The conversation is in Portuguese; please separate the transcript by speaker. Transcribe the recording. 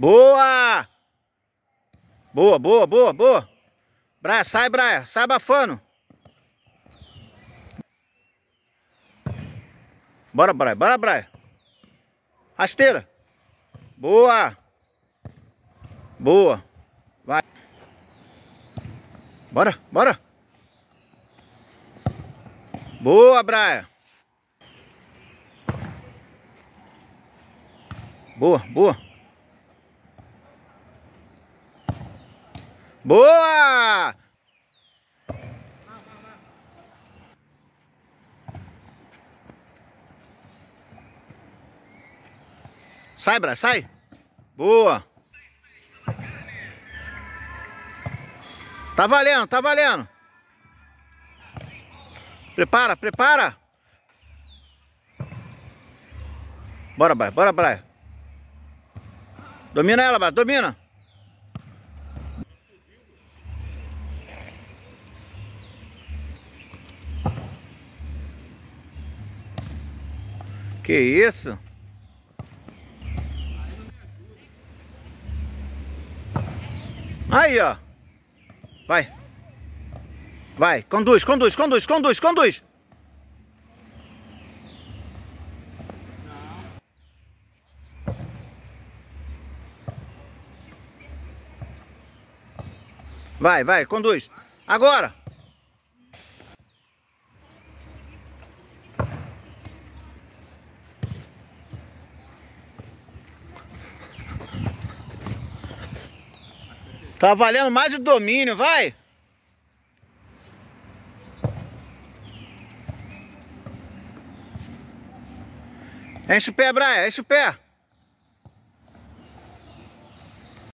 Speaker 1: Boa! Boa, boa, boa, boa. Braia, sai abafando. Bora, Braia, bora, Braia. Rasteira. Boa. Boa. Vai. Bora, bora. Boa, Braia. Boa, boa. Boa! Sai, Braia, sai. Boa. Tá valendo, tá valendo. Prepara, prepara. Bora, Braia, bora, Braia. Domina ela, Braia, domina. Que isso? Aí, ó. Vai. Vai, conduz, conduz, conduz, conduz, conduz. Vai, vai, conduz. Agora. Tá valendo mais o domínio, vai. Enche o pé, Braia, enche o pé.